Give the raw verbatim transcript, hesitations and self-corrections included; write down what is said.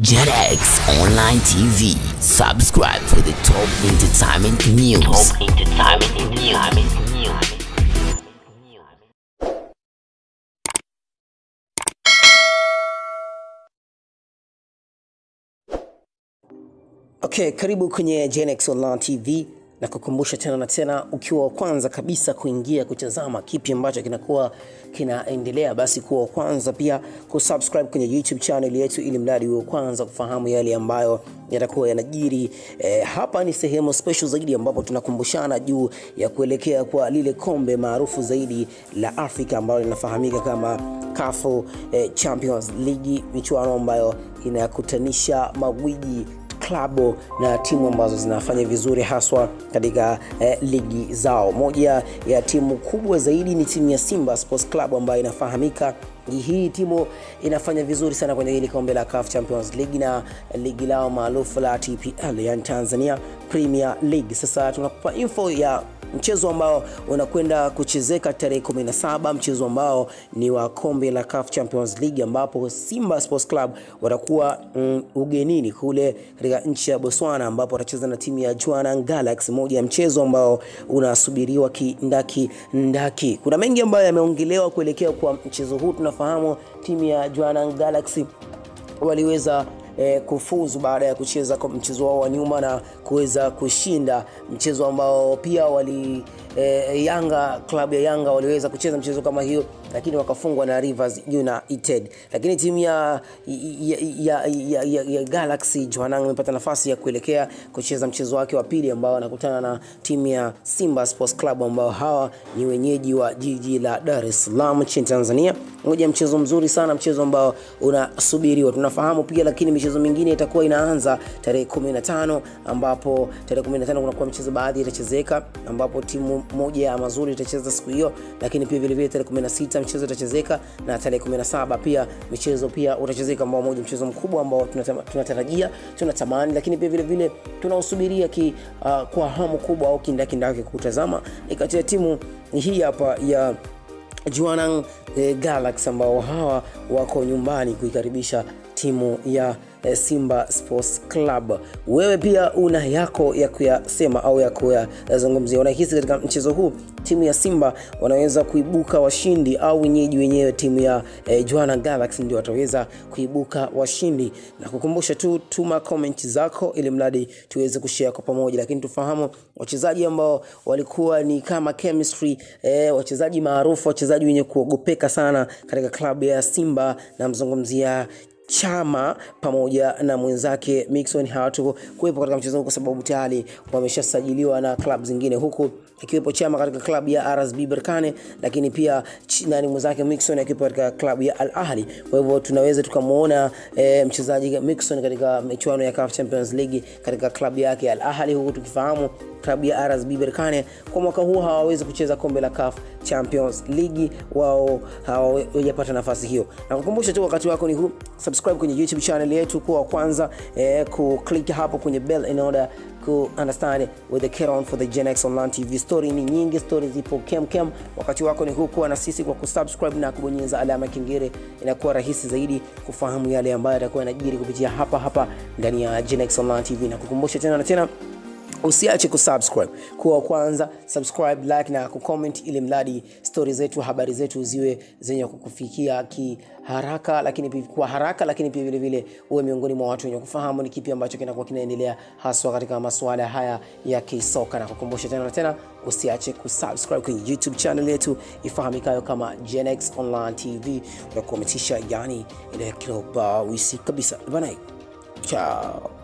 JetX Online T V. Subscribe for the top entertainment news. Top entertainment news. Okay, karibu kwenye JetX Online T V na kukumbusha tena na tena, ukiwa wa kwanza kabisa kuingia kutazama kipi ambacho kinakuwa kinaendelea, basi kuwa wa kwanza pia kusubscribe kwenye YouTube channel yetu, ili mradi uwe kwanza kufahamu yale ambayo yatakuwa yanajiri. Eh, hapa ni sehemu special zaidi ambapo tunakumbushana juu ya kuelekea kwa lile kombe maarufu zaidi la Afrika ambalo linafahamika kama C A F eh, Champions League, michuano ambayo inakutanisha magwiji klabu na timu ambazo zinafanya vizuri haswa katika eh, ligi zao. Moja ya timu kubwa zaidi ni timu ya Simba Sports Club ambayo inafahamika. Hii timu inafanya vizuri sana kwenye hili kombe la C A F Champions League na ligi lao maarufu la T P L, yani Tanzania Premier League. Sasa tunakupa info ya mchezo ambao unakwenda kuchezeka tarehe kumi na saba, mchezo ambao ni wa kombe la C A F Champions League, ambapo Simba Sports Club watakuwa mm, ugenini kule katika nchi ya Botswana, ambapo watacheza na timu ya Jwaneng Galaxy, moja ya mchezo ambao unasubiriwa kindaki ndaki. Kuna mengi ambayo yameongelewa kuelekea kwa mchezo huu. Tunafahamu timu ya Jwaneng Galaxy waliweza E, kufuzu baada ya kucheza kwa mchezo wao wa nyuma na kuweza kushinda mchezo ambao pia wali e, Yanga, klabu ya Yanga waliweza kucheza mchezo kama hiyo, lakini wakafungwa na Rivers United. Lakini timu ya ya, ya, ya, ya, ya Galaxy Jwaneng imepata nafasi ya kuelekea kucheza mchezo wake wa pili ambao wanakutana na timu ya Simba Sports Club ambao hawa ni wenyeji wa jiji la Dar es Salaam nchini Tanzania. Moja mchezo mzuri sana, mchezo ambao unasubiriwa. Tunafahamu pia, lakini michezo mingine itakuwa inaanza tarehe kumi na tano, ambapo tarehe kumi na tano kuna kwa mchezo baadhi itachezeka, ambapo timu moja ya Mazuri itacheza siku hiyo, lakini pia vile vile tarehe kumi na sita mchezo utachezeka, na tarehe kumi na saba pia michezo pia utachezeka, ambao moja mchezo mkubwa ambao tunatarajia, tunatamani, lakini pia vile vile tunausubiria ki uh, kwa hamu kubwa au kindaki ndaki kutazama ni kati ya timu hii hapa ya Jwaneng eh, Galaxy ambao hawa wako nyumbani kuikaribisha timu ya eh, Simba Sports Club. Wewe pia una yako ya kuyasema au ya kuyazungumzia. Unahisi katika mchezo huu timu ya Simba wanaweza kuibuka washindi, au wenyeji wenyewe timu ya eh, Jwaneng Galaxy ndio wataweza kuibuka washindi? Na kukumbusha tu, tuma comment zako ili mradi tuweze kushare kwa pamoja. Lakini tufahamu wachezaji ambao walikuwa ni kama chemistry, eh, wachezaji maarufu, wachezaji wenye kuogopeka sana katika klabu ya Simba, na mzungumzia Chama pamoja na mwenzake Mixon hawatu kuwepo katika mchezo huu kwa sababu tayari wameshasajiliwa na klabu zingine, huku ikiwepo Chama katika klabu ya R S B Berkane, lakini pia nani mwenzake Mixon akiwepo katika klabu ya Al Ahly. Kwa hivyo tunaweza tukamuona e, mchezaji Mixon katika michuano ya C A F Champions League katika klabu yake Al Ahly, huku tukifahamu klabu ya R S B Berkane kwa mwaka huu hawawezi kucheza kombe la C A F Champions League, wao hawajapata nafasi hiyo. Na kukumbusha tu, wakati wako ni huu, subscribe kwenye YouTube channel yetu kwa kwanza, eh, ku click hapo kwenye bell in order to understand with the get on for the JetX Online T V. Story ni nyingi, story zipo kem kem. Wakati wako ni huu, kuwa na sisi kwa kusubscribe na kubonyeza alama kengele, inakuwa rahisi zaidi kufahamu yale ambayo yatakuwa yanajiri kupitia hapa hapa ndani ya JetX Online T V. Na kukumbusha tena na tena, usiache kusubscribe kwa kwanza, subscribe, like na kucomment, ili mradi stories zetu, habari zetu ziwe zenye kukufikia ki haraka, lakini pia kwa haraka, lakini pia vile vile uwe miongoni mwa watu wenye kufahamu ni kipi ambacho kinakuwa kinaendelea haswa katika masuala haya ya kisoka. Na kukumbusha tena na tena, usiache kusubscribe kwenye YouTube channel yetu ifahamikayo kama JetX Online T V. Unakuwa umetisha, yani ile kiloba wisi kabisa bana. Ciao.